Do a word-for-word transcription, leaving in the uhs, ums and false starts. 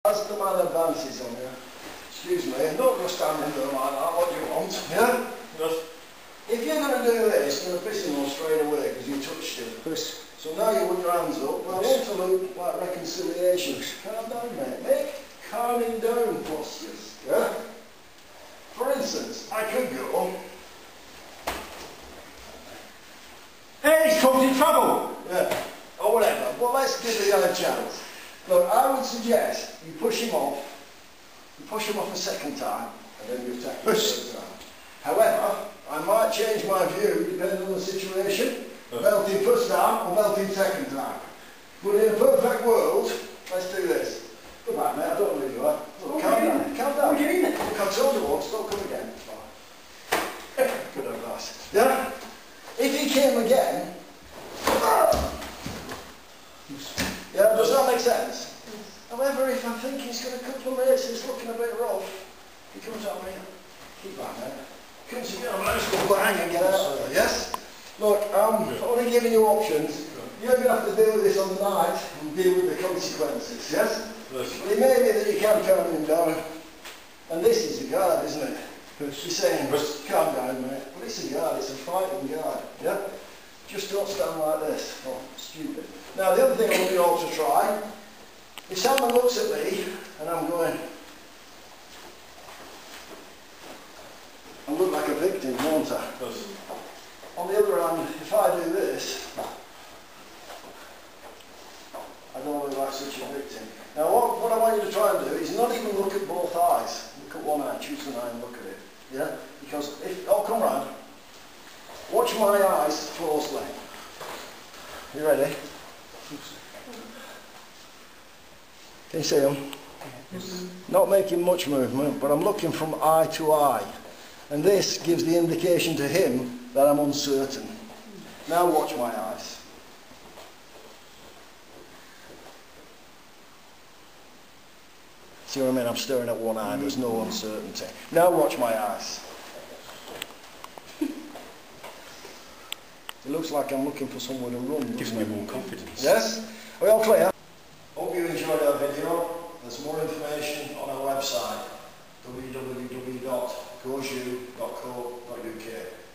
As the man advances on you, excuse me, and don't just stand in there like that, what do you want? Yeah? Yes. If you're going to do this, you're going to piss him off straight away because you touched him. Yes. So now you put your hands up. Well, I want to look like reconciliation. Calm down, mate. Make calming down postures. Yeah? For instance, I could go. Hey, he's causing trouble! Yeah. Or whatever. But let's give the other chance. Look, I would suggest you push him off. You push him off a second time, and then you attack him a third time. However, I might change my view depending on the situation. Melting first time or melting second time. But in a perfect world, let's do this. Come back, mate, I don't know who you are. Look, calm down, calm down. What do you mean? Look, I told you once, don't come again. Good advice. Yeah? If he came again, yeah, does that make sense? However, if I think he's got a couple of minutes, he's looking a bit rough, he comes out here. Keep back, mate. Comes again, I'm just going to bang and get out. Yes? Look, I'm only giving you options. You're going to have to deal with this on the night and deal with the consequences, yes? Yes. But it may be that you can calm him down. And this is a guard, isn't it? Yes. You're saying, calm down, mate. But it's a guard, it's a fighting guard, yeah? Just don't stand like this. Oh, stupid. Now, the other thing I want you all to try, if someone looks at me and I'm going, I look like a victim, won't I? Yes. On the other hand, if I do this, I don't look like such a victim. Now what, what I want you to try and do is not even look at both eyes. Look at one eye, choose an eye and look at it. Yeah? Because if, I'll come round. Watch my eyes closely. You ready? Can you see them? Yes. Not making much movement, but I'm looking from eye to eye. And this gives the indication to him that I'm uncertain. Now watch my eyes. See what I mean? I'm staring at one eye, there's no uncertainty. Now watch my eyes. It looks like I'm looking for somewhere to run. Gives me more confidence. Yes? Are we all clear? Hope you enjoyed our video. There's more information on our website, w w w dot dojo dot co dot u k.